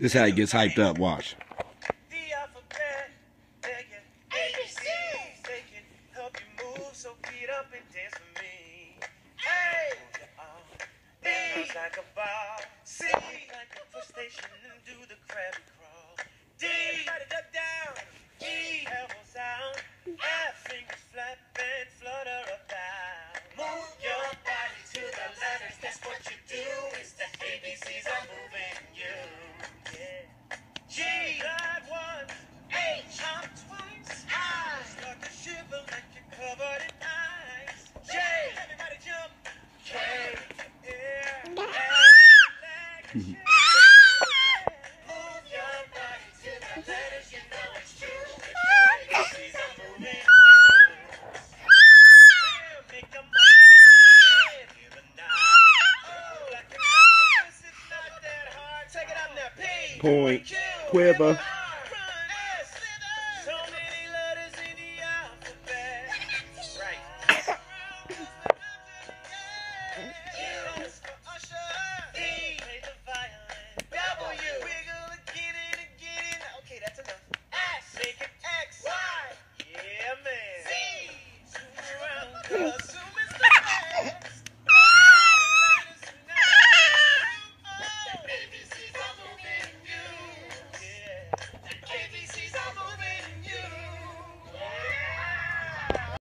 This is how he gets hyped up. Watch. The alphabet, take it, AbC's, take it, help you move, so get up and dance with me. Hey, B like a ball, C like a push station and do the crabby crawl. D, duck down, E, elbows out, F, fingers flap and flutter about. Move your body to the letters, that's what you do. It's the AbC's are moving you. G, glide once, H, hop twice, I, start to shiver like you're covered in ice. J, everybody jump, K, yeah, L, leg, and shake. Move your body to the letters, you know it's true. The AbC's are moving you. Yeah, make them up, yeah, give a nod. Oh, like an octopus, it's not that hard. Take it up now, P. Point. Q. Quiver.